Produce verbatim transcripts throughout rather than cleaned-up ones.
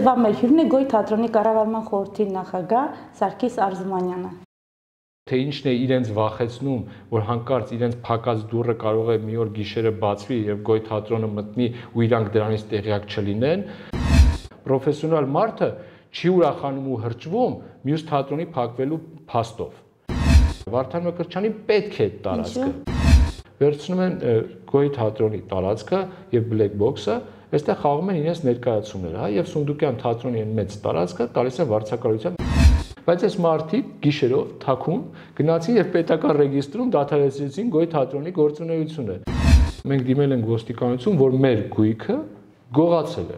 Այսօրվա մեր հյուրն է Գոյ թատրոնի կառավարման խորհրդի նախագահ Սարգիս Արզումանյանը։ Թե ինչն է իրենց վախեցնում, որ հանկարծ իրենց փակած դուռը կարող է մի օր գիշերը բացվի եւ Գոյ թատրոնը մտնի ու իրանք դրանից տեղյակ չլինեն։ Պրոֆեսիոնալ մարդը չի ուրախանում ու հրճվում մյուս թատրոնի փակվելու փաստով։ Վարդան Մկրտչյանին պետք է տարածքը։ Վերցնում են Գոյ թատրոնի տարածքը եւ բլեք բոքսը, այստեղ խաղում են իրենց ներկայացումները, հա, եւ Սունդուկյան թատրոնի այն մեծ տարածքը տալիս են վարձակալության։ Բայց այս մարդիկ գիշերով թաքուն գնացին եւ պետական ռեգիստրում դադարեցրեցին Գոյ թատրոնի գործունեությունը։ Մենք դիմել ենք ոստիկանություն, որ մեր գույքը գողացել է։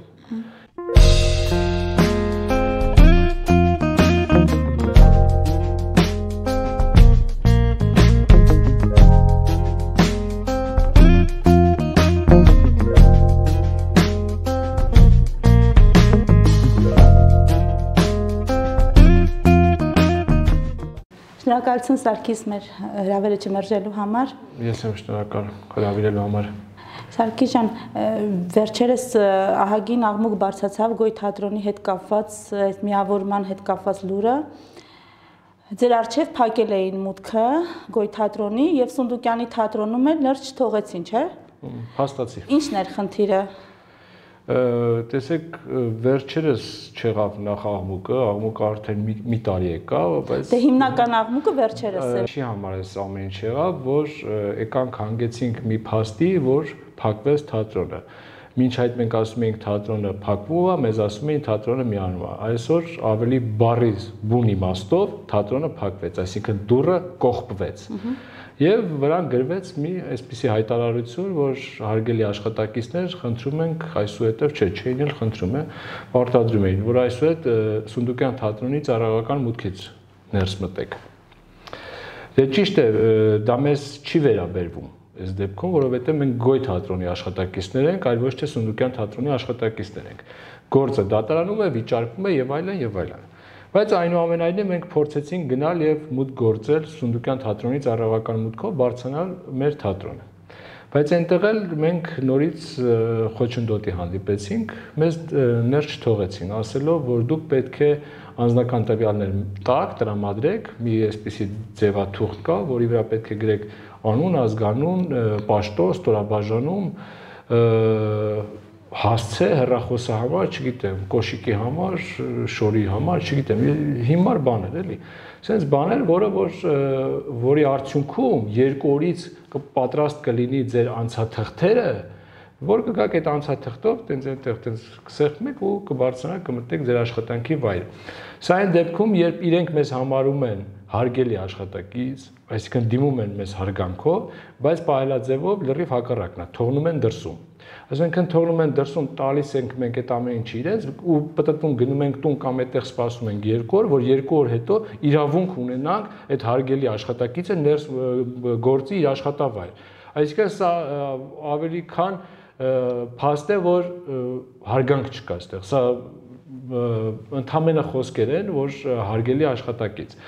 Շնորհակալություն Սարգիս մեր հրավերը չմերժելու համար։ Ես եմ շնորհակալ հրավիրելու համար։ Սարգիս ջան, վերջերս ահագին աղմուկ բարձրացավ Գոյ թատրոնի հետ կապված, այդ միավորման հետ կապված լուրը։ Ձեր առջև փակել էին մուտքը Գոյ թատրոնի եւ Սունդուկյանի թատրոնում էլ լրջ չթողեցին, չէ՞։ Հաստատի։ Ինչն էր խնդիրը։ Տեսեք, վերջերս չեղավ նախ աղմուկը, աղմուկը արդեն մի տարի եկավ, բայց դե հիմնական աղմուկը վերջերս է։ Չի համար էս ամեն ինչ եղավ, որ եկանք հանգեցինք մի փաստի, որ փակվեց թատրոնը։ Մինչ այդ մենք ասում էինք թատրոնը փակվում է, մեզ ասում էին թատրոնը միանում է։ Այսօր ավելի բառի բուն իմաստով թատրոնը փակվեց, այսինքն դուռը կողպվեց։ Եվ վրան գրվեց մի այսպիսի հայտարարություն, որ հարգելի աշխատակիցներ, խնդրում ենք այսուհետև չէ, չէին էլ խնդրում է, պարտադրում էին, որ այսուհետ Սունդուկյան թատրոնի ծառայական մուտքից ներս մտեք։ Դե ճիշտ է, դա մեզ չի վերաբերվում այս դեպքում, որովհետև մենք Գոյ թատրոնի աշխատակիցներ ենք, այլ ոչ թե Սունդուկյան թատրոնի աշխատակիցներ ենք։ Գործը դատարանում է, վիճարկվում է եւ այլն եւ այլն։ Բայց այնուամենայնիվ մենք փորձեցինք գնալ եւ մուտք գործել Սունդուկյան թատրոնի ծառայական մուտքով բարձրանալ մեր թատրոնը։ Բայց այնտեղ էլ մենք նորից խոչընդոտի հանդիպեցինք, մեզ ներս չթողեցին, ասելով, որ դուք պետք է անձնական տվյալներ տաք, տրամադրեք, մի այսպիսի ձևաթուղթ կա, որի վրա պետք է գրեք անուն, ազգանուն, պաշտոն, ստորաբաժանում, հասցե, հեռախոսահամար, չգիտեմ, կոշիկի համար, շորի համար, չգիտեմ, հիմար բաներ էլի։ Սենց բաներ, որը որ որի արդյունքում երկու օրից պատրաստ կլինի ձեր անցաթղթերը, որ կգաք այդ անցաթղթով, տենց այնտեղ տենց կսեղմեք ու կբարձրանաք, կմտնեք ձեր աշխատանքի վայր։ Սա այն դեպքում, երբ իրենք մեզ համարում են հարգելի աշխատակից, այսինքն դիմում են մեզ հարգանքով, բայց պահելաձևով լրիվ հակառակն է, թողնում են դրսում։ Այսինքն թողնում են դրսում, տալիս ենք մենք այդ ամեն ինչը իրենց ու պտտվում գնում ենք տուն կամ այդտեղ սպասում ենք երկու օր, որ երկու օր հետո իրավունք ունենանք այդ հարգելի աշխատակիցը ներս գործի իր աշխատավայր։ Այսինքն սա ավելի քան փաստ է, որ հարգանք չկա այստեղ։ Սա ընդհանրապես խոսքեր են, որ հարգելի աշխատակից։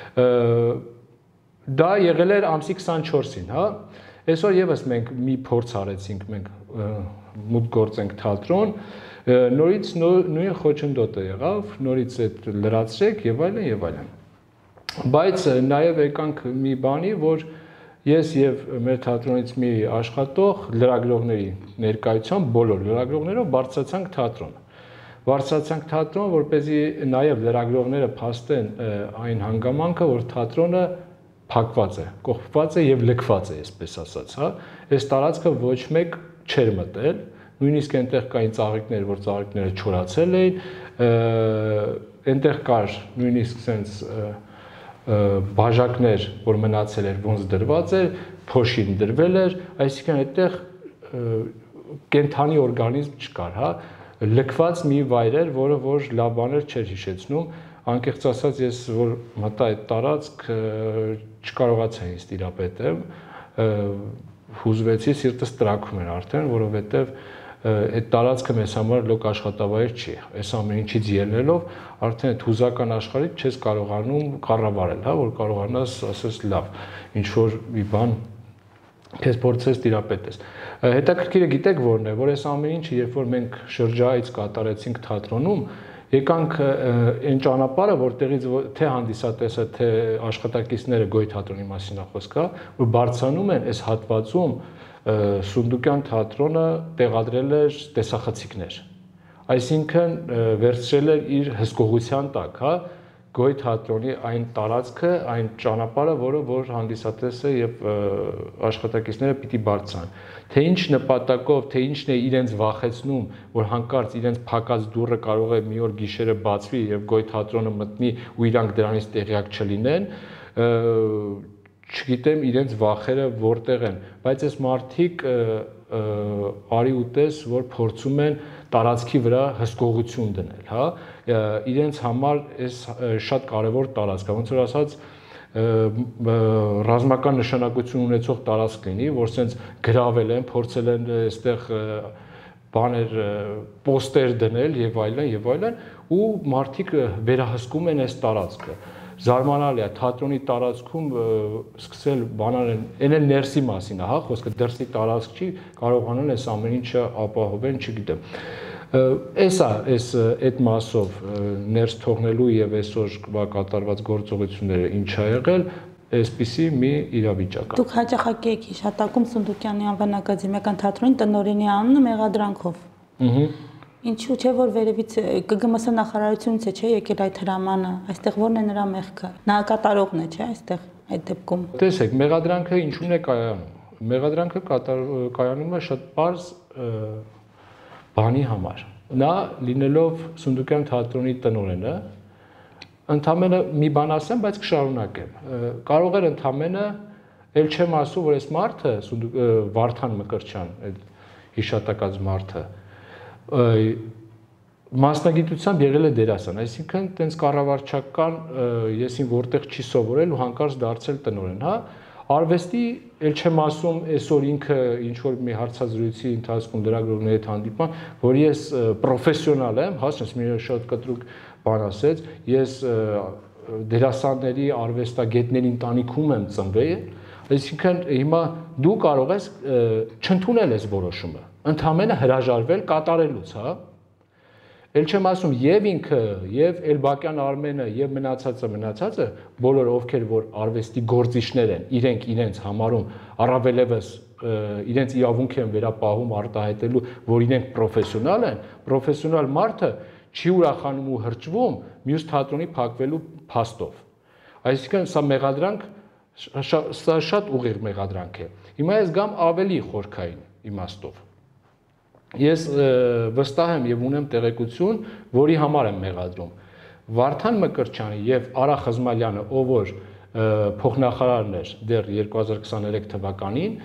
Դա եղել էր ամսի քսանչորսին, հա։ Այսօր եւս մենք մի փորձ արեցինք, մենք մուտք գործենք թատրոն, նորից նույն խոչընդոտը եղավ, նորից այդ լրացրեք եւ այլն եւ այլն։ Բայց նաեւ եկանք մի բանի, որ ես եւ մեր թատրոնից մի աշխատող լրագրողների ներկայությամբ բոլոր լրագրողներով բարձրացանք թատրոն։ Բարձրացանք թատրոն, որպեսզի նաեւ լրագրողները փաստեն այն հանգամանքը, որ թատրոնը փակված է, կողպված է եւ լքված է, այսպես ասած, հա։ Այս տարածքը ոչ մեկ չէր մտել, նույնիսկ այնտեղ կային ծաղիկներ, որ ծաղիկները չորացել էին, այնտեղ կար նույնիսկ sense բաժակներ, որ մնացել էր, ոնց դրված էր, փոշին դրվել էր, այսինքն այդտեղ կենթանի օրգանիզմ չկար, հա, լքված մի վայր էր, որը որ լավ բաներ չէր հիշեցնում, անկեղծ ասած ես որ մտա այդ տարածք չկարողացա ինձ տիրապետեմ, հուզվեցի, սիրտս տրաքում էր արդեն, որովհետև այդ տարածքը մեզ համար լոկ աշխատավայր չի, այս ամեն ինչից ելնելով արդեն այդ հուզական աշխարհից չես կարողանում կառավարել, հա, որ կարողանաս ասես լավ, ինչ որ մի բան քեզ փորձես տիրապետես։ Հետաքրքիրը գիտեք որն է, որ այս ամեն ինչը երբ որ մենք շրջայից կատարեցինք թատրոնում, եկանք այն ճանապարհը, որտեղից թե հանդիսատեսը, թե աշխատակիցները Գոյ թատրոնի մասին է խոսքը, որ բարձրանում են այս հատվածում Սունդուկյան թատրոնը տեղադրել էր տեսախցիկներ։ Այսինքն վերցրել էր իր հսկողության տակ, հա, Գոյ թատրոնի այն տարածքը, այն ճանապարհը, որը որ հանդիսատեսը եւ աշխատակիցները պիտի բարձրան։ Թե ինչ նպատակով, թե ինչն է իրենց վախեցնում, որ հանկարծ իրենց փակած դուռը կարող է մի օր գիշերը բացվի եւ Գոյ թատրոնը մտնի ու իրանք դրանից տեղյակ չլինեն, չգիտեմ իրենց վախերը որտեղ են, բայց այս մարդիկ արի ուտես, որ փորձում են տարածքի վրա հսկողություն դնել, հա, իրենց համար այս շատ կարևոր տարածք է, ոնց որ ասած ռազմական նշանակություն ունեցող տարածք լինի, որ սենց գրավել են, փորձել են այստեղ բաներ, պոստեր դնել եւ այլն եւ այլն, ու մարդիկ վերահսկում են այս տարածքը։ Զարմանալի է, թատրոնի տարածքում սկսել բանալ են, այն էլ ներսի մասին է, հա, խոսքը դրսի տարածք չի, կարողանան այս ամեն ինչը ապահովեն, չգիտեմ։ Էսա, այս այդ մասով ներս թողնելու եւ այսօր կատարված գործողությունները ինչ ա եղել, այսպիսի մի իրավիճակ է։ Դուք հաճախակի եք հիշատակում Սունդուկյանի անվան ակադեմիական թատրոնի տնօրենի անունը մեղադրանքով։ Ըհը։ Ինչու՞ չէ որ վերևից ԿԳՄՍ նախարարությունից է չէ եկել այդ հրամանը, այստեղ ո՞րն է նրա մեղքը։ Նա կատարողն է, չէ, այստեղ այդ դեպքում։ Տեսեք, մեղադրանքը ինչու՞ն է կայանում։ Մեղադրանքը կայանում է շատ պարզ բանի համար։ Նա լինելով Սունդուկյան թատրոնի տնօրենը, ընդամենը մի բան ասեմ, բայց կշարունակեմ։ Կարող էր ընդամենը ել չեմ ասում, որ այս մարդը Վարդան Մկրտչյան, այդ հիշատակած մարդը մասնագիտությամբ եղել է դերասան, այսինքն տենց կառավարչական եսին որտեղ չի սովորել ու հանկարծ դարձել տնօրեն, հա, արվեստի ել չեմ ասում այսօր ինքը ինչ որ մի հարցազրույցի ընթացքում լրագրողների հետ հանդիպման, որ ես պրոֆեսիոնալ եմ, հա, ասես մի շատ կտրուկ բան ասեց, ես դերասանների արվեստագետների ընտանիքում եմ ծնվել, այսինքն հիմա դու կարող ես չընդունել այս որոշումը, ընդամենը հրաժարվել կատարելուց, հա։ Էլ չեմ ասում եւ ինքը, եւ Էլբակյան Արմենը, եւ մնացածը, մնացածը, բոլոր ովքեր որ արվեստի գործիչներ են, իրենք իրենց համարում առավելևս իրենց իրավունք են վերապահում արտահայտելու, որ իրենք պրոֆեսիոնալ են, պրոֆեսիոնալ մարդը չի ուրախանում ու հրճվում մյուս թատրոնի փակվելու փաստով։ Այսինքն սա մեղադրանք, սա շատ ուղիղ մեղադրանք է։ Հիմա ես գամ ավելի խորքային իմաստով։ Ես վստահ եմ եւ ունեմ տեղեկություն, որի համար եմ մեղադրում։ Վարդան Մկրտչյանը եւ Արա Խզմալյանը, ով որ փոխնախարարն էր դեռ երկու հազար քսաներեք թվականին,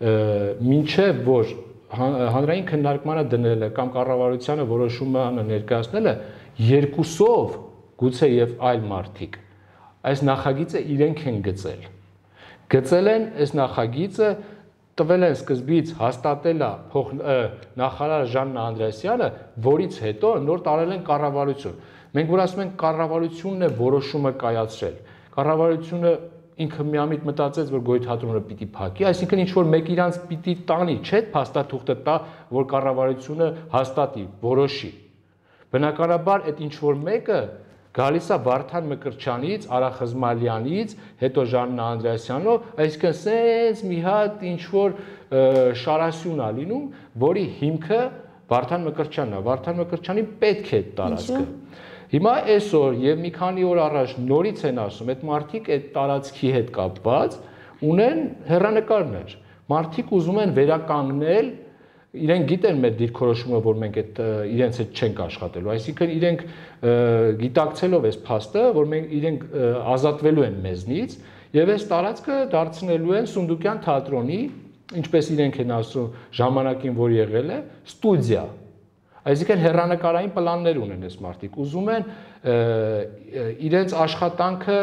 մինչեւ որ հանրային քննարկմանը դնելը կամ կառավարությանը որոշումը ներկայացնելը երկուսով գուցե եւ այլ մարդիկ այս նախագիծը իրենք են գծել։ Գծել են այս նախագիծը, տվել են սկզբից հաստատել է նախարար Ժաննա Անդրեասյանը, որից հետո նոր տարել են կառավարություն։ Մենք որ ասում ենք կառավարությունն է որոշումը կայացրել։ Կառավարությունը ինքը միամիտ մտածեց, որ Գոյ թատրոնը պիտի փակի, այսինքն ինչ որ մեկ իրանց պիտի տանի, չէ՞, փաստաթուղթը տա, որ կառավարությունը հաստատի, որոշի։ Բնականաբար այդ ինչ որ մեկը գալիս է Վարդան Մկրտչյանից, Արա Խզմալյանից, հետո Ժաննա Անդրեասյանով, այսինքն սենց մի հատ ինչ որ շարասյուն է լինում, որի հիմքը Վարդան Մկրտչյանն է, Վարդան Մկրտչյանին պետք է այդ տարածքը։ Հիմա այսօր եւ մի քանի օր առաջ նորից են ասում, այդ մարդիկ այդ տարածքի հետ կապված ունեն հեռանկարներ։ Մարդիկ ուզում են վերականգնել, իրենք գիտեն մեր դիրքորոշումը, որ մենք այդ իրենց հետ չենք աշխատելու, այսինքն իրենք գիտակցելով այս փաստը, որ մենք իրենք ազատվելու են մեզնից եւ այս տարածքը դարձնելու են Սունդուկյան թատրոնի, ինչպես իրենք են ասում, ժամանակին որ եղել է, ստուդիա։ Այսինքն հեռանկարային պլաններ ունեն այս մարդիկ, ուզում են իրենց աշխատանքը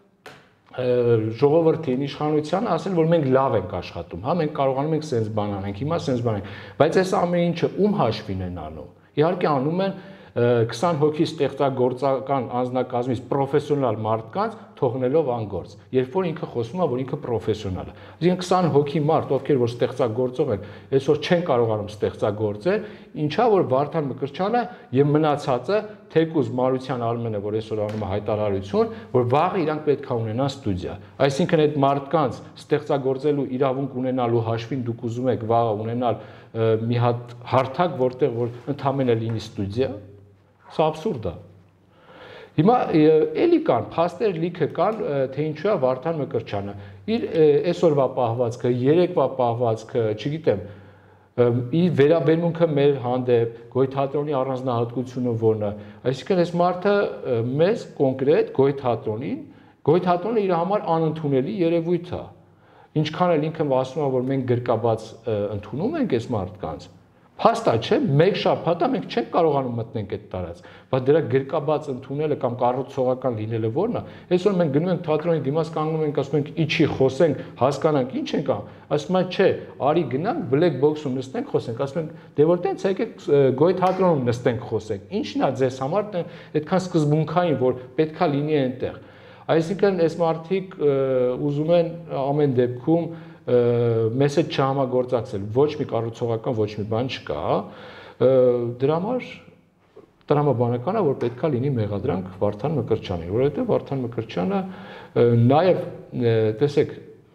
ժողովրդին, իշխանությանը ասել, որ մենք լավ ենք աշխատում, հա, մենք կարողանում ենք սենց բան անենք, հիմա սենց բան ենք, բայց այս ամեն ինչը ում հաշվին են անում։ Իհարկե անում են քսան հոգի ստեղծագործական անձնակազմից պրոֆեսիոնալ մարդկանց թողնելով անգործ, երբ որ ինքը խոսում է, որ ինքը պրոֆեսիոնալ է։ Այսինքն քսան հոգի մարդ, ովքեր որ ստեղծագործող են, այսօր չեն կարողանում ստեղծագործել, ինչա որ Վարդան Մկրտչյանը եւ մնացածը թեկուզ Մարության Արմենը, որ այսօր անում է հայտարարություն, որ վաղը իրանք պետք է ունենան ստուդիա։ Այսինքն այդ մարդկանց ստեղծագործելու իրավունք ունենալու հաշվին դուք ուզում եք վաղը ունենալ մի հատ հարթակ, որտեղ որ ընդամենը լինի ստուդիա, սա աբսուրդ է։ Հիմա էլի կան, փաստեր լիքը կան, թե ինչու է Վարդան Մկրտչյանը իր այսօրվա պահվածքը, երեկվա պահվածքը, չգիտեմ, իր վերաբերմունքը մեր հանդեպ, Գոյ թատրոնի առանձնահատկությունը որն է, այսինքն այս մարդը մեզ կոնկրետ Գոյ թատրոնին, Գոյ թատրոնը իր համար անընդունելի երևույթ է։ Ինչքան էլ ինքը ասում է, որ մենք գրկաբաց ընդունում ենք այս մարդկանց, փաստա չէ, մեկ շաբաթ է մենք չենք կարողանում մտնենք այդ տարած, բայց դրա գրկաբաց ընդունելը կամ կառուցողական լինելը որն է, այսօր մենք գնում ենք թատրոնի դիմաց կանգնում ենք, ասում ենք իջի խոսենք, հասկանանք ինչ ենք անում, ասում են չէ, արի գնանք black box-ում նստենք խոսենք, ասում ենք դե որ տենց եկեք Գոյ թատրոնում նստենք խոսենք, ինչն է ձեզ համար այդքան սկզբունքային, որ պետքա լինի այնտեղ։ Այսինքն այս մարդիկ ուզում են ամեն դեպքում մեզ հետ չհամագործակցել, ոչ մի կառուցողական, ոչ մի բան չկա, դրա համար տրամաբանական է, որ պետքա լինի մեղադրանք Վարդան Մկրտչյանին, որովհետև Վարդան Մկրտչյանը նաև տեսեք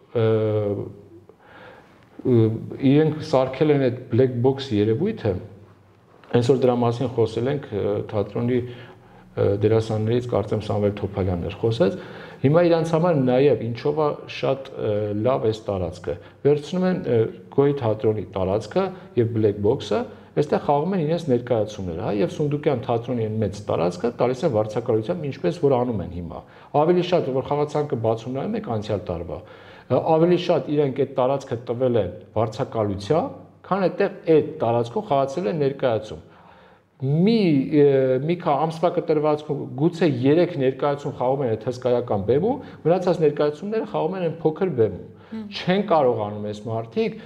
իրենք սարքել են այդ black box երևույթը, այսօր դրա մասին խոսել ենք թատրոնի դերասաններից կարծեմ Սամվել Թոփալյանն էր խոսեց, հիմա իրանց համար նաև ինչով է շատ լավ այս տարածքը, վերցնում են Գոյ թատրոնի տարածքը եւ black box-ը, այստեղ խաղում են իրենց ներկայացումները, հա, եւ Սունդուկյան թատրոնի այն մեծ տարածքը տալիս են վարձակալությամբ, ինչպես որ անում են հիմա։ Ավելի շատ որ խաղացանկը բացում նայում եք անցյալ տարվա, ավելի շատ իրենք այդ տարածքը տվել են վարձակալությամբ, քան այդտեղ այդ տարածքով խաղացել են ներկայացում։ Մի մի քա ամսվա կտրվածքում գուցե երեք ներկայացում խաղում են այդ հսկայական բեմում, մնացած ներկայացումները խաղում են այն փոքր բեմում։ Չեն կարողանում այս մարդիկ,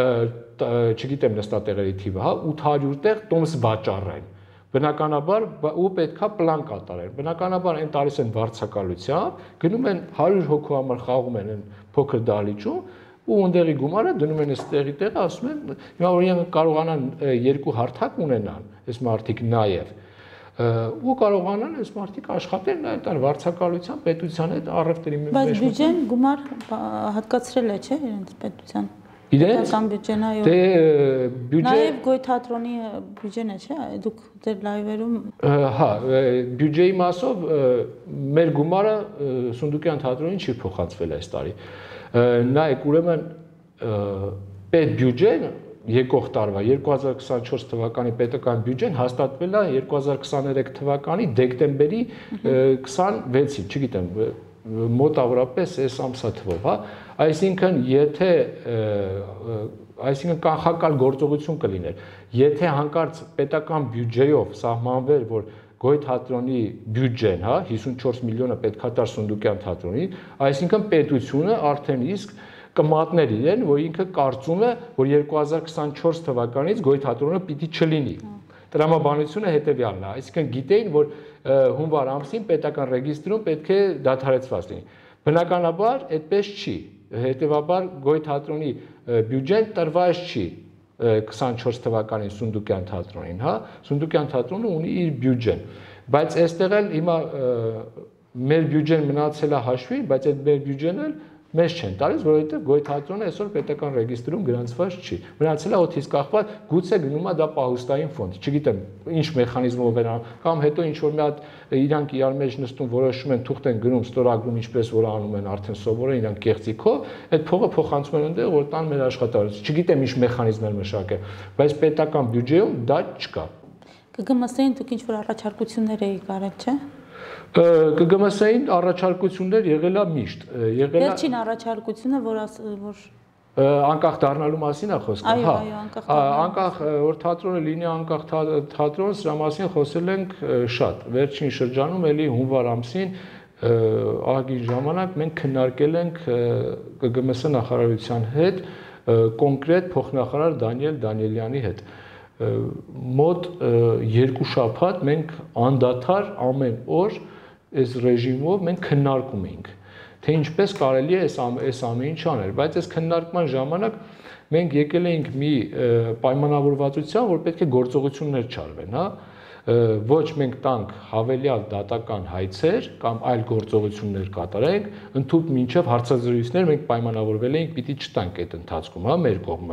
չգիտեմ նստատեղերի թիվը, հա, ութ հարյուր տեղ տոմս վաճառեն։ Բնականաբար ու պետքա պլան կատարեն։ Բնականաբար այն տալիս են վարձակալությամբ, գնում են հարյուր հոգու համար խաղում են այն փոքր դահլիճում ու ընդեղի գումարը դնում են այստեղի տեղը, ասում են, հիմա որ իրենք կարողանան երկու հարթակ ունենան, այս մարդիկ նաև, ու կարողանան այս մարդիկ աշխատել նաև տան վարձակալության պետության հետ առևտրի մեջ։ Բայց բյուջեն գումար հատկացրել է, չէ՞, իրենց պետության։ Իրենց բյուջեն, այո։ Դե բյուջե Նաև Գոյ թատրոնի բյուջեն է, չէ՞, դուք ձեր լայվերում։ Հա, բյուջեի մասով մեր գումարը Սունդուկյան թատրոնին չի փոխանցվել այս տարի։ Նայեք, ուրեմն պետ բյուջեն եկող տարվա երկու հազար քսանչորս թվականի պետական բյուջեն հաստատվել է երկու հազար քսաներեք թվականի դեկտեմբերի քսանվեցին, չգիտեմ, մոտավորապես այս ամսա թվով, հա, այսինքն եթե այսինքն կանխակալ գործողություն կլիներ, եթե հանկարծ պետական բյուջեով սահմանվեր, որ Գոյ թատրոնի բյուջեն, հա, հիսունչորս միլիոնը պետքա տար Սունդուկյան թատրոնին, այսինքն պետությունը արդեն իսկ կմատներ իրեն, որ ինքը կարծում է, որ երկու հազար քսանչորս թվականից Գոյ թատրոնը պիտի չլինի։ Տրամաբանությունը հետևյալն է, այսինքն գիտեին, որ հունվար ամսին պետական ռեգիստրում պետք է դադարեցված լինի։ Բնականաբար այդպես չի, հետևաբար Գոյ թատրոնի բյուջեն տրված չի քսանչորս թվականին Սունդուկյան թատրոնին, հա, Սունդուկյան թատրոնը ունի իր բյուջեն, բայց այստեղ էլ հիմա մեր բյուջեն մնացել է հաշվի, բայց այդ մեր բյուջեն էլ մեզ չեն տալիս, որովհետև Գոյ թատրոնը այսօր պետական ռեգիստրում գրանցված չի։ Մնացել է օդից կախված, գուցե գնում է դա պահուստային ֆոնդ, չգիտեմ, ինչ մեխանիզմով են անում, կամ հետո ինչ որ մի հատ իրանք իրար մեջ նստում որոշում են թուղթ են գնում, ստորագրում, ինչպես որ անում են արդեն սովորել իրանք կեղծիքով, այդ փողը փոխանցում են այնտեղ, որ տան մեր աշխատավարձ։ Չգիտեմ ինչ մեխանիզմներ մշակել, բայց պետական բյուջեում դա չկա։ ԿԳՄՍ-ին դուք ինչ որ առաջարկություններ եք արել, չէ՞։ ԿԳՄՍ-ին առաջարկություններ եղել է միշտ, եղել է Վերջին առաջարկությունը, որ որ անկախ դառնալու մասին է խոսքը, հա։ Անկախ որ թատրոնը լինի անկախ թատրոն, սրա մասին խոսել ենք շատ։ Վերջին շրջանում էլի հունվար ամսին ահագին ժամանակ մենք քննարկել ենք ԿԳՄՍ նախարարության հետ կոնկրետ փոխնախարար Դանիել Դանիելյանի հետ։ մոտ երկու շաբաթ մենք անդադար ամեն օր այս ռեժիմով մենք քննարկում էինք, թե ինչպես կարելի է այս այս ամեն ինչ անել, բայց այս քննարկման ժամանակ մենք եկել էինք մի պայմանավորվածության, որ պետք է գործողություններ չարվեն, հա, ոչ մենք տանք հավելյալ դատական հայցեր կամ այլ գործողություններ կատարենք, ընդհանուր մինչև հարցազրույցներ մենք պայմանավորվել էինք, պիտի չտանք այդ ընթացքում, հա, մեր կողմը։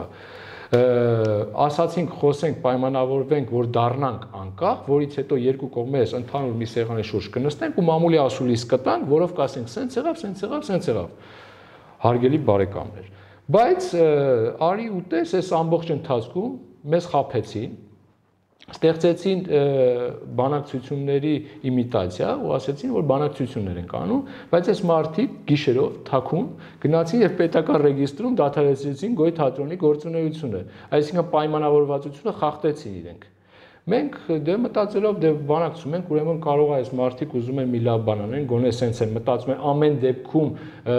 Ասացինք, խոսենք, պայմանավորվենք, որ դառնանք անկախ, որից հետո երկու կողմերս ընդհանուր մի սեղանի շուրջ կնստենք ու մամուլի ասուլիս կտանք, որով կասենք, սենց եղավ, սենց եղավ, սենց եղավ։ Հարգելի բարեկամներ։ Բայց արի ու տես, այս ամբողջ ընթացքում մեզ խաբեցին, ստեղծեցին բանակցությունների իմիտացիա ու ասեցին, որ բանակցություններ են անում, բայց այս մարդիկ գիշերով թաքուն գնացին եւ պետական ռեգիստրում դադարեցրեցին Գոյ թատրոնի գործունեությունը, այսինքն պայմանավորվածությունը խախտեցին իրենք։ Մենք դե մտածելով դե բանակցում ենք, ուրեմն կարող է այս մարդիկ ուզում են մի լավ բան անեն, գոնե սենց են մտածում են ամեն դեպքում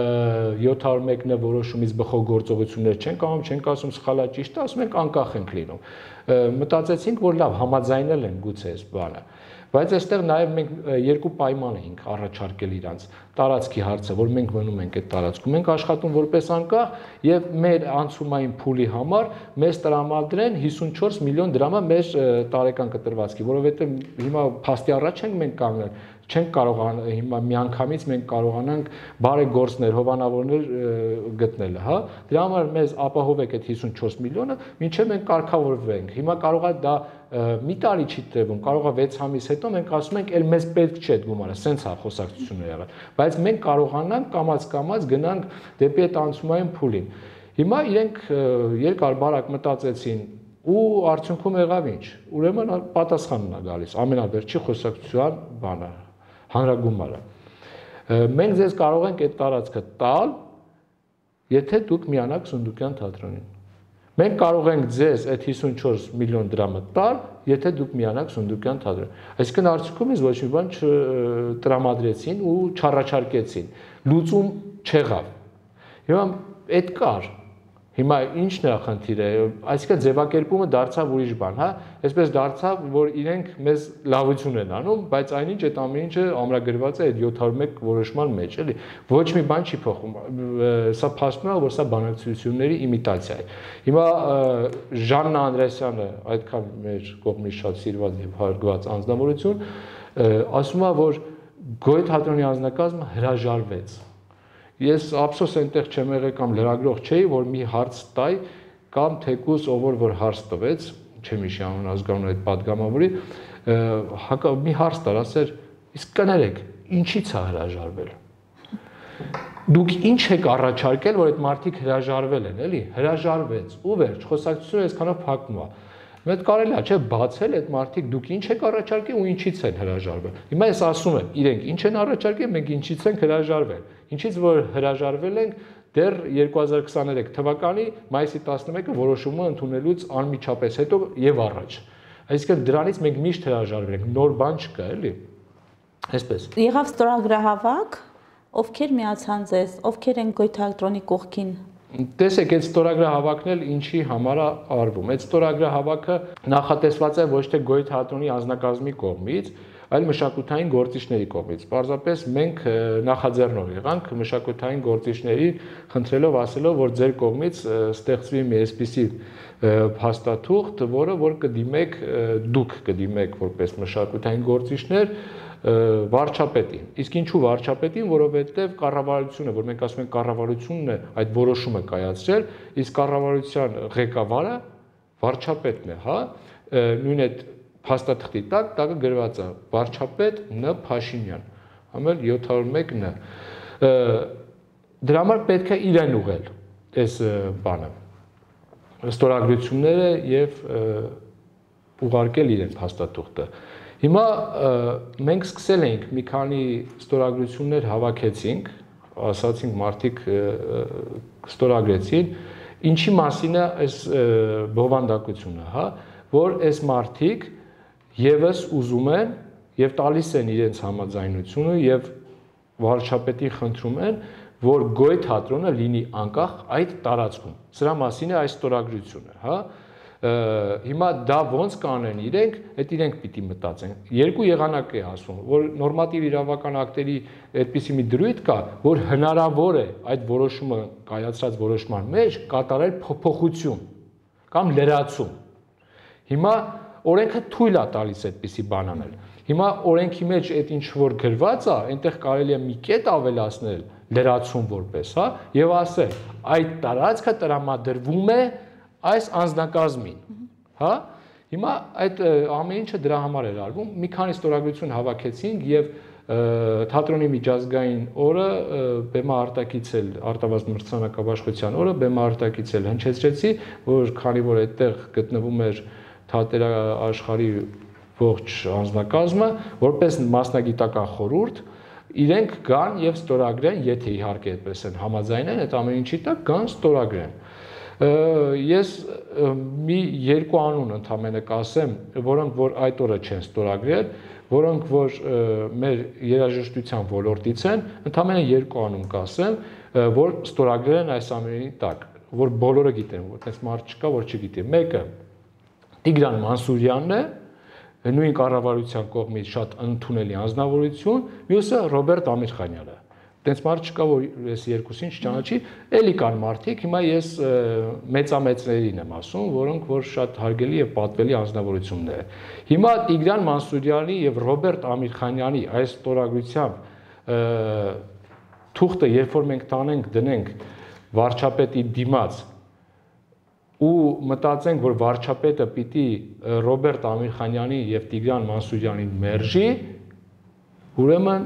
յոթ հարյուր մեկը որոշումից բխող գործողություններ չեն կանում, չենք ասում սխալա ճիշտ է, ասում ենք անկախ ենք լինում։ Մտածեցինք, որ լավ համաձայնել են գուցե այս բանը, բայց այստեղ նաև մենք երկու պայման էինք առաջարկել իրանց տարածքի հարցը, որ մենք մնում ենք այդ տարածքում, մենք աշխատում որպես անկախ եւ մեր անցումային փուլի համար մեզ տրամադրեն հիսունչորս միլիոն դրամը մեր տարեկան կտրվածքի, որովհետեւ հիմա փաստի առաջ ենք մենք կանգնել, չենք կարողան հիմա միանգամից մենք կարողանանք բարեգործներ, հովանավորներ գտնել, հա։ Դրա համար մեզ ապահովեք այդ հիսունչորս միլիոնը, մինչև մենք կարգավորվենք։ Հիմա կարող է դա մի տարի չի տևում, կարող է վեց ամիս հետո մենք ասում ենք, «Էլ մեզ պետք չէ այդ գումարը», սենց է խոսակցությունները եղել։ Բայց մենք կարողանանք կամաց-կամաց գնանք դեպի այդ անցումային փուլին։ Հիմա իրենք երկար բարակ մտածեցին ու արդյունքում եղավ ինչ։ Ուրեմն պատասխանն է գալիս, ամենավերջի խոսակցության բանը, հանրագումարը։ Մենք ձեզ կարող ենք այդ տարածքը տալ, եթե դուք միանաք Սունդուկյան թատրոնին։ Մենք կարող ենք ձեզ այդ հիսունչորս միլիոն դրամը տալ, եթե դուք միանաք Սունդուկյան թատրոնին։ Այսինքն արդյունքում ինձ ոչ մի բան չտրամադրեցին ու չառաջարկեցին։ Լուծում չեղավ։ Հիմա այդ կար։ Հիմա ինչն է խնդիրը, այսինքն ձևակերպումը դարձավ ուրիշ բան, հա, այսպես դարձավ, որ իրենք մեզ լավություն են անում, բայց այնինչ այդ ամեն ինչը ամրագրված է այդ յոթ հարյուր մեկ որոշման մեջ, էլի, ոչ մի բան չի փոխում, սա փաստում է, որ սա բանակցությունների իմիտացիա է։ Հիմա Ժաննա Անդրեասյանը, այդքան մեր կողմից շատ սիրված եւ հարգված անձնավորություն, ասում է, որ Գոյ թատրոնի անձնակազմը հրաժարվեց։ Ես ափսոս այնտեղ չեմ եղել կամ լրագրող չէի, որ մի հարց տայ կամ թեկուզ ով որ հարց տվեց, չեմ հիշի անուն ազգանուն այդ падգամավորի, մի հարց տար, ասեր, իսկ կներեք, ինչի՞ց է հրաժարվել։ Դուք ինչ եք առաջարկել, որ այդ մարդիկ հրաժարվել են, էլի, հրաժարվեց, ու վերջ, խոսակցությունը այսքանով փակվում է։ Մենք կարելի է, չէ, բացել այդ մարդիկ, դուք ինչ եք առաջարկել ու ինչից են հրաժարվել։ Հիմա ես ասում եմ, իրենք ինչ են առաջարկել, մենք ինչից ենք հրաժարվել։ Ինչից որ հրաժարվել ենք դեռ երկու հազար քսաներեք թվականի մայիսի տասնմեկը որոշումը ընդունելուց անմիջապես հետո եւ առաջ։ Այսինքն դրանից մենք միշտ հրաժարվել ենք, նոր բան չկա, էլի։ Այսպես։ Եղավ ստորագրահավաք, ովքեր միացան ձեզ, ովքեր են Գոյ թատրոնի կողքին։ Տեսեք, այդ ստորագրահավաքն էլ ինչի համար է արվում։ Այդ ստորագրահավաքը նախատեսված է ոչ թե Գոյ թատրոնի անձնակազմի կողմից, այլ մշակութային գործիչների կողմից։ Պարզապես մենք նախաձեռնող եղանք մշակութային գործիչներին խնդրելով ասելով, որ ձեր կողմից ստեղծվի մի այսպիսի փաստաթուղթ, որը որ կդիմեք, դուք կդիմեք որպես մշակութային գործիչներ վարչապետին։ Իսկ ինչու վարչապետին, որովհետև կառավարությունը, որ մենք ասում ենք կառավարությունն է այդ որոշումը կայացրել, իսկ կառավարության ղեկավարը վարչապետն է, հա, նույն այդ փաստաթղթի տակ տակը գրված է վարչապետ Ն Փաշինյան, համել յոթ հարյուր մեկ Ն։ Դրա համար պետք է իրեն ուղղել այս բանը, ստորագրությունները եւ ուղարկել իրեն փաստաթուղթը։ Հիմա մենք սկսել էինք մի քանի ստորագրություններ հավաքեցինք, ասացինք մարդիկ ստորագրեցին, ինչի մասին է այս բովանդակությունը, հա, որ այս մարդիկ եւս ուզում են եւ տալիս են իրենց համաձայնությունը եւ վարչապետին խնդրում են, որ Գոյ թատրոնը լինի անկախ այդ տարածքում։ Սրա մասին է այս ստորագրությունը, հա։ Հիմա դա ոնց կանեն իրենք, այդ իրենք պիտի մտածեն։ Երկու եղանակ է ասում, որ նորմատիվ իրավական ակտերի այդպիսի մի դրույթ կա, որ հնարավոր է այդ որոշումը կայացած որոշման մեջ կատարել փոփոխություն կամ լրացում։ Հիմա օրենքը թույլ է տալիս այդպիսի բան անել։ Հիմա օրենքի մեջ այդ ինչ որ գրված է, այնտեղ կարելի է մի կետ ավելացնել լրացում որպես, հա, եւ ասել, այդ տարածքը տրամադրվում է այս անձնակազմին, հա։ Հիմա այդ ամեն ինչը դրա համար էր արվում, մի քանի ստորագրություն հավաքեցինք եւ թատրոնի միջազգային օրը բեմարտակիցել արտավազդ մրցանակաբաշխության օրը բեմարտակիցել հնչեցրեցի, որ քանի որ այդտեղ գտնվում էր թատեր աշխարհի ողջ անձնակազմը, որպես մասնագիտական խորհուրդ իրենք գան եւ ստորագրեն, եթե իհարկե այդպես են համաձայնեն, այդ ամեն ինչի տակ գան ստորագրեն։ Ես մի երկու անուն ընդհանրապես կասեմ, որոնք որ այդ օրը չեն ստորագրել, որոնք որ մեր երաժշտության ոլորտից են, ընդհանրապես երկու անուն կասեմ, որ ստորագրել են այս ամենի տակ, որ բոլորը գիտեն, որ այդպես մարդ չկա, որ չգիտի։ Մեկը Տիգրան Մանսուրյանն է, նույն կառավարության կողմից շատ ընդունելի անձնավորություն, մյուսը Ռոբերտ Ամիրխանյանը։ Տենց մարդ չկա, որ ես երկուսին չճանաչի, էլի կան մարդիկ, հիմա ես մեծամեծներին եմ ասում, որոնք որ շատ հարգելի եւ պատվելի անձնավորություններ են։ Հիմա Տիգրան Մանսուրյանի եւ Ռոբերտ Ամիրխանյանի այս ստորագրությամբ թուղթը, երբ որ մենք տանենք, դնենք վարչապետի դիմաց ու մտածենք, որ վարչապետը պիտի Ռոբերտ Ամիրխանյանի եւ Տիգրան Մանսուրյանին մերժի, ուրեմն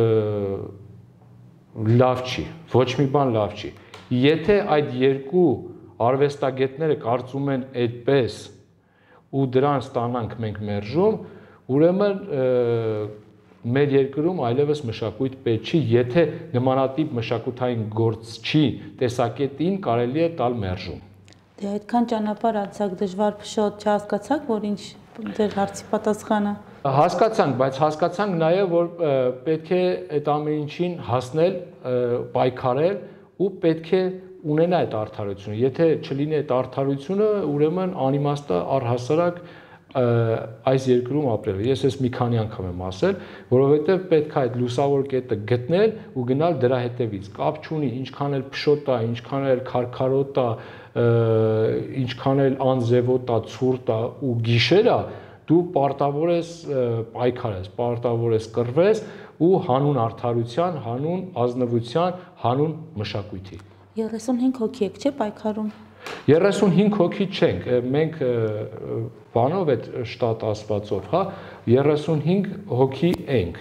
լավ չի, ոչ մի բան լավ չի։ Եթե այդ երկու արվեստագետները կարծում են այդպես ու դրան ստանանք մենք մերժում, ուրեմն մեր երկրում այլևս մշակույթ պետք չի, եթե նմանատիպ մշակութային գործչի տեսակետին կարելի է տալ մերժում։ Դե այդքան ճանապարհ անցակ դժվար փշոտ չհասկացաք, որ ինչ դեր հարցի պատասխանը։ Հասկացանք, բայց հասկացանք նաև, որ պետք է այդ ամեն ինչին հասնել, պայքարել ու պետք է ունենա այդ արդարությունը։ Եթե չլինի այդ արդարությունը, ուրեմն անիմաստ է առհասարակ այս երկրում ապրել։ Ես ես մի քանի անգամ եմ ասել, որովհետև պետք է այդ լուսավոր կետը գտնել ու գնալ դրա հետևից։ Կապ չունի ինչքան էլ փշոտ է, ինչքան էլ քարքարոտ է, ինչքան էլ անձևոտ է, ցուրտ է ու գիշեր է, դու պարտավոր ես պայքարես, պարտավոր ես կռվես ու հանուն արդարության, հանուն ազնվության, հանուն մշակույթի։ երեսունհինգ հոգի եք, չէ՞ պայքարում։ երեսունհինգ հոգի չենք, մենք բանով այդ շտատ ասվածով, հա, երեսունհինգ հոգի ենք,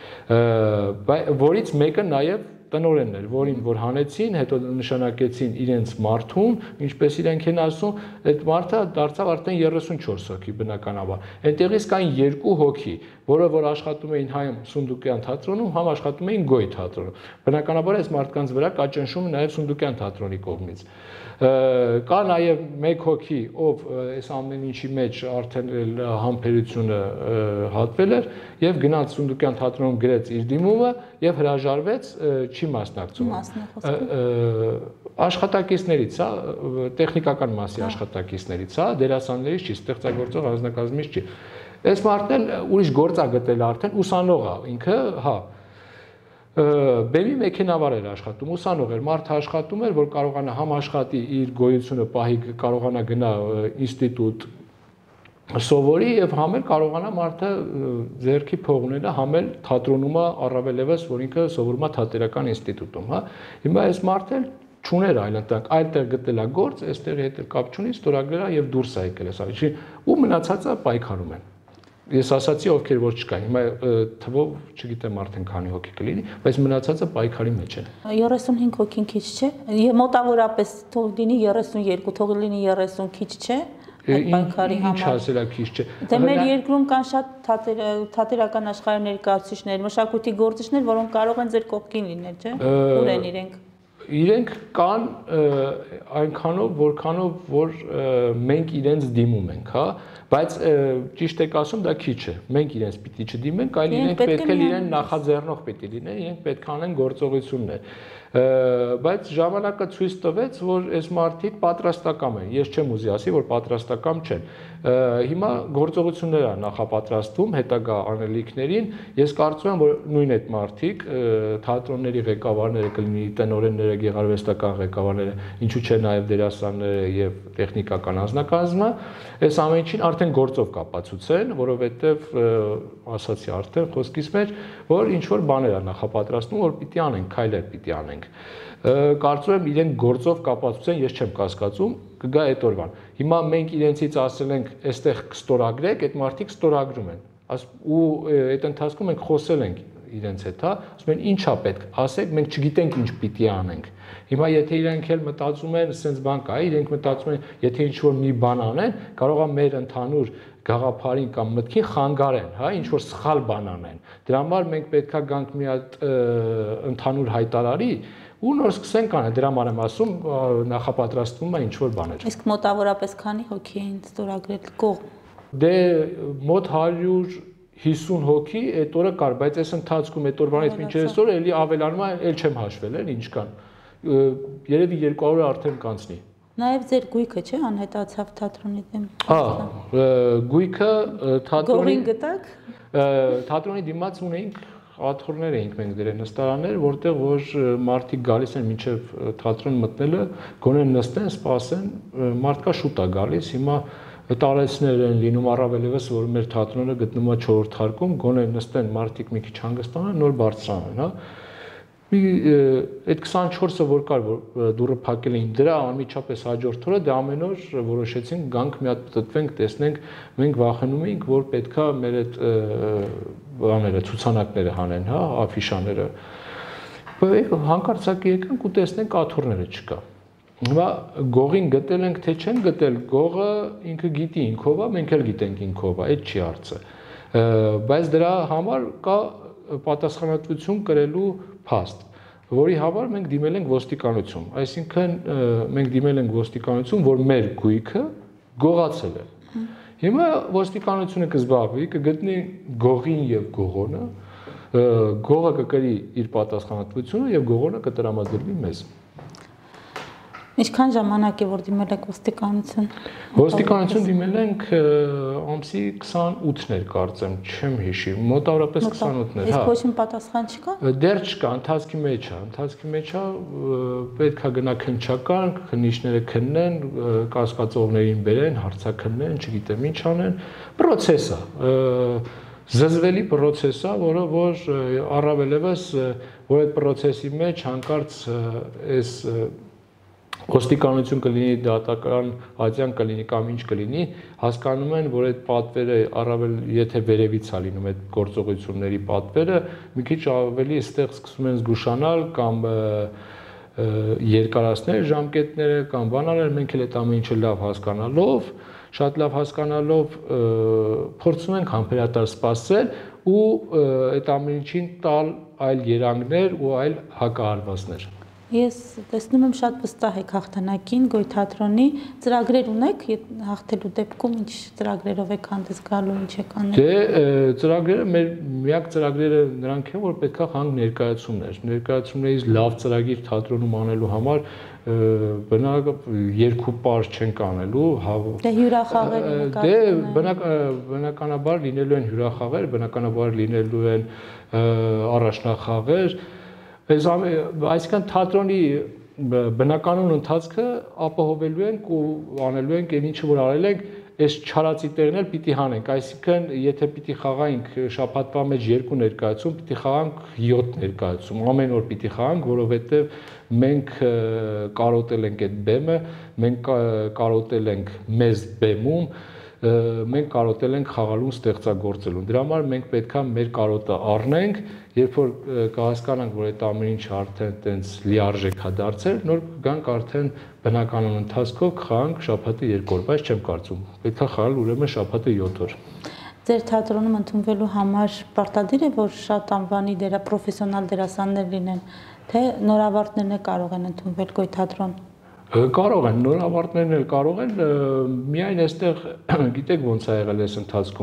որից մեկը նաև տնօրենն էր, որին որ հանեցին, հետո նշանակեցին իրենց մարդուն, ինչպես իրենք են ասում, այդ մարդը դարձավ արդեն երեսունչորս հոգի բնականաբար։ Այնտեղից կային երկու հոգի, որը որ աշխատում էին հայ Սունդուկյան թատրոնում, համ աշխատում էին Գոյ թատրոնում։ Բնականաբար այս մարդկանց վրա կա ճնշումը նաև Սունդուկյան թատրոնի կողմից։ Կա նաև մեկ հոգի, ով այս ամեն ինչի մեջ արդեն համբերությունը հատվել էր եւ գնաց Սունդուկյան թատրոնում գրեց իր դիմումը եւ հրաժարվեց, չի մասնակցում։ Աշխատակիցներից, հա, տեխնիկական մասի աշխատակիցներից, հա, դերասաններից չի, ստեղծագործող անձնակազմից չի։ Այս մարդն էլ ուրիշ գործ է գտել արդեն, ուսանող է ինքը, հա։ Բեմի մեքենավար էր աշխատում, ուսանող էր, մարդը աշխատում էր, որ կարողանա համ աշխատի իր գոյությունը պահի, կարողանա գնա ինստիտուտ սովորի եւ համ էլ կարողանա մարդը ձեռքի փող ունենա, համ էլ թատրոնում է առավել եւս, որ ինքը սովորում է թատերական ինստիտուտում, հա։ Հիմա այս մարդը չուներ այլ ընտանք, այլտեղ գտել է գործ, այստեղի հետ կապ չունի, ստորագրել է եւ դուրս է եկել այս արի, ու մնացածը պայքարում են։ Ես ասացի ովքեր որ չկան, հիմա թվով չգիտեմ արդեն քանի հոգի կլինի, բայց մնացածը պայքարի մեջ են։ երեսունհինգ հոգին քիչ չէ։ Մոտավորապես թող լինի երեսունյոթ, թող լինի երեսուն քիչ չէ։ Այդ պայքարի համար։ Ինչ ասել է քիչ չէ։ Դե մեր երկրում կան շատ թատերական աշխարհի ներկայացուցիչներ, մշակույթի գործիչներ, որոնք կարող են ձեր կողքին լինել, չէ՞։ Ուր են իրենք։ Իրենք կան այնքանով, որքանով որ մենք իրենց դիմում ենք, հա, Բայց ճիշտ եք ասում, դա քիչ է։ Մենք իրենց պիտի չդիմենք, այլ իրենք պետք է իրեն նախաձեռնող պիտի լինեն, իրենք պետք է անեն գործողություններ։ Բայց ժամանակը ցույց տվեց, որ այս մարդիկ պատրաստական են։ Ես չեմ ուզի ասի, որ պատրաստական չեն։ Հիմա գործողություններ են նախապատրաստվում հետագա անելիքներին։ Ես կարծում եմ, որ նույն այդ մարդիկ թատրոնների ղեկավարները կլինի, տենորենները, գեղարվեստական ղեկավարները, ինչու՞ չէ նաև դերասանները եւ տեխնիկական անձնակազմը, այս ամեն ինչին արդեն գործով կապացուցեն, որովհետեւ ասացի արդեն խոսքից մեջ, որ ինչ որ բաներ են նախապատրաստվում, որ պիտի անենք, քայլեր պիտի անենք։ Կարծում եմ իրենք գործով կապացուցեն, ես չեմ կասկածում, կգա այդ օրվան։ Հիմա մենք իրենցից ասել ենք, այստեղ կստորագրեք, այդ մարդիկ ստորագրում են։ Ու այդ ընթացքում մենք խոսել ենք իրենց հետ, հա, ասում են ինչա պետք, ասեք, մենք չգիտենք ինչ պիտի անենք։ Հիմա եթե իրենք էլ մտածում են, sense բան կա, իրենք մտածում են, եթե ինչ-որ մի բան անեն, կարող է մեր ընդհանուր գաղափարին կամ մտքին խանգարեն, հա, ինչ-որ սխալ բան անեն։ Դրա համար մենք պետքա գանք մի հատ ընդհանուր հայտարարի ու նոր սկսենք անել, դրա համար եմ ասում, նախապատրաստվում է ինչ-որ բաներ։ Իսկ մոտավորապես քանի հոգի էին ստորագրել կողմ։ Դե մոտ հարյուր հիսուն հոգի այդ օրը կար, բայց այս ընթացքում այդ օրվանից մինչև այսօր էլի ավելանում է, էլ չեմ հաշվել, էլ ինչ կան։ Երևի երկու հարյուր արդեն կանցնի։ Նաև ձեր գույքը, չէ՞, անհետացավ թատրոնի դեմ։ Հա, գույքը թատրոնի Գողին գտակ։ Թատրոնի դիմաց ունեինք աթոռներ էինք մենք դրել նստարաններ, որտեղ որ մարդիկ գալիս են մինչև թատրոն մտնելը, գոնե նստեն, սպասեն, մարդկա շուտ է գալիս, հիմա տարեցներ են լինում առավել ևս, որ մեր թատրոնը գտնվում է չորրորդ հարկում, գոնե նստեն մարդիկ մի քիչ հանգստանան, նոր բարձրանան, հա։ Մի այդ քսանչորսը որ կար, որ դուռը փակել էին դրա անմիջապես հաջորդ օրը, դա ամեն օր որոշեցինք գանք մի հատ պտտվենք, տեսնենք, մենք վախենում էինք, որ պետքա մեր այդ բաները, ցուցանակները հանեն, հա, աֆիշաները։ Բայց հանկարծակի եկանք ու տեսնենք աթոռները չկա։ Հիմա գողին գտել ենք, թե չեն գտել, գողը ինքը գիտի ինքով է, մենք էլ գիտենք ինքով է, այդ չի հարցը։ Բայց դրա համար կա պատասխանատվություն կրելու փաստ, որի համար մենք դիմել ենք ոստիկանություն, այսինքն մենք դիմել ենք ոստիկանություն, որ մեր գույքը գողացել է։ Հիմա ոստիկանությունը կզբաղվի, կգտնի գողին եւ գողոնը, գողը կկրի իր պատասխանատվությունը եւ գողոնը կտրամադրվի մեզ։ Ինչքան ժամանակ է որ դիմել եք ոստիկանություն։ Ոստիկանություն դիմել ենք ամսի քսանութներ կարծեմ, չեմ հիշի, մոտավորապես քսանութներ, հա։ Իսկ ոչ մի պատասխան չկա։ Դեռ չկա, ընթացքի մեջ է, ընթացքի մեջ է, պետք է գնա քննչական, քննիչները քննեն, կասկածողներին բերեն, հարցաքննեն, չգիտեմ ինչ անեն, պրոցես է։ Զզվելի պրոցես է, որը որ առավել ևս, որ այդ պրոցեսի մեջ հանկարծ այս ոստիկանություն կլինի, դատական ատյան կլինի կամ ինչ կլինի, հասկանում են, որ այդ պատվերը առավել եթե վերևից է լինում այդ գործողությունների պատվերը, մի քիչ ավելի այստեղ սկսում են զգուշանալ կամ երկարացնել ժամկետները կամ բանալներ, մենք էլ այդ ամեն ինչը լավ հասկանալով, շատ լավ հասկանալով փորձում ենք համբերատար սպասել ու այդ ամեն ինչին տալ այլ երանգներ ու այլ հակահարվածներ։ Ես տեսնում եմ շատ վստահ եք հաղթանակին գոյթատրոնի, ծրագրեր ունեք հաղթելու դեպքում, ինչ ծրագրերով եք հանդես գալու, ինչ եք անել։ Դե ծրագրերը մեր միակ ծրագրերը նրանք են, որ պետքա հանք ներկայացումներ, ներկայացումներից լավ ծրագիր թատրոնում անելու համար բնակ երկու պար չենք անելու, դե հյուրախաղեր դե բնականաբար լինելու են հյուրախաղեր, բնականաբար լինելու են առաջնախաղեր, այսինքն թատրոնի բնականon ընթացքը ապահովելու ենք ու անելու ենք այն ինչը որ արել ենք, այս չարացի տեղն էլ պիտի հանենք, այսինքն եթե պիտի խաղայինք շաբաթվա մեջ երկու ներկայացում, պիտի խաղանք յոթ ներկայացում, ամեն օր պիտի խաղանք, որովհետև մենք կարոտել ենք այդ բեմը, մենք կարոտել ենք մեզ բեմում, մենք կարոտել ենք խաղալուն ստեղծագործելուն։ Դրա համար մենք պետքա մեր կարոտը առնենք, երբ որ կհասկանանք, որ այդ ամեն ինչը արդեն տենց լիարժեք է դարձել, նոր գանք արդեն բնականon ընթացքով խաղանք շաբաթը երկու օր, բայց չեմ կարծում։ Պետքա խաղալ ուրեմն շաբաթը յոթ օր։ Ձեր թատրոնում ընդունվելու համար պարտադիր է, որ շատ անվանի դերա պրոֆեսիոնալ դերասաններ լինեն, թե նորավարտներն կարող են ընդունվել գոյթատրոն։ Կարող են, նոր ավարտներն էլ կարող են, միայն այստեղ գիտեք ոնց է եղել այս ընթացքում։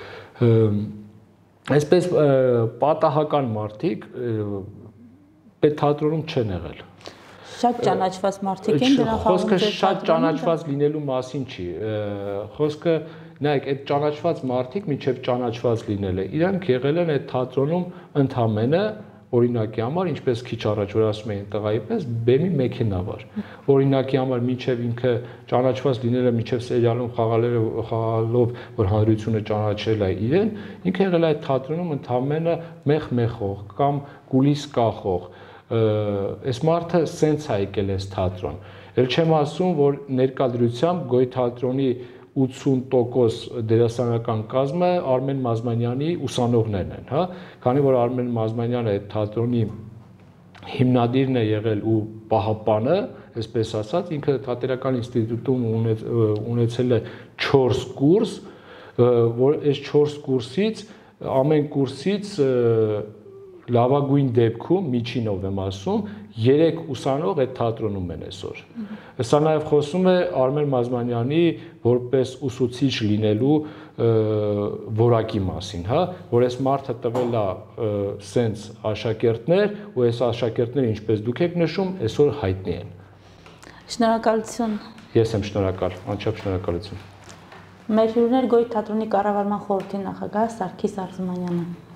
Այսպես պատահական մարդիկ պետթատրոնում չեն եղել։ Շատ ճանաչված մարդիկ են դրանք խոսքը շատ ճանաչված լինելու մասին չի։ Խոսքը նայեք, այդ ճանաչված մարդիկ մինչև ճանաչված լինելը, իրանք եղել են այդ թատրոնում ընդամենը օրինակի համար, ինչպես քիչ առաջ որ ասում էին տղայի պես, բեմի մեքենավար։ Օրինակի համար մինչև ինքը ճանաչված լինելը, մինչև սերիալում խաղալերը խաղալով, որ հանրությունը ճանաչել է իրեն, ինքը եղել է այդ թատրոնում ընդամենը մեղ-մեղող կամ կուլիս կախող։ Այս մարդը սենց է եկել այս թատրոն։ Էլ չեմ ասում, որ ներկայությամբ Գոյ թատրոնի ութսուն տոկոս դերասանական կազմը Արմեն Մազմանյանի ուսանողներն են, հա, քանի որ Արմեն Մազմանյանը այդ թատրոնի հիմնադիրն է եղել ու պահապանը, այսպես ասած, ինքը թատերական ինստիտուտում ունեցել է չորս կուրս, որ այս չորս կուրսից ամեն կուրսից լավագույն դեպքում, միջինով եմ ասում, երեք ուսանող այդ թատրոնում են այսօր։ Սա նաև խոսում է Արմեն Մազմանյանի որպես ուսուցիչ լինելու որակի մասին, հա, որ այս մարդը տվել է սենց աշակերտներ, ու այս աշակերտները, ինչպես դուք եք նշում, այսօր հայտնի են։ Շնորհակալություն։ Ես եմ շնորհակալ, անչափ շնորհակալություն։ Մեր հյուրն էր Գոյ թատրոնի կառավարման խորհրդի նախագահ Սարգիս Արզումանյանը։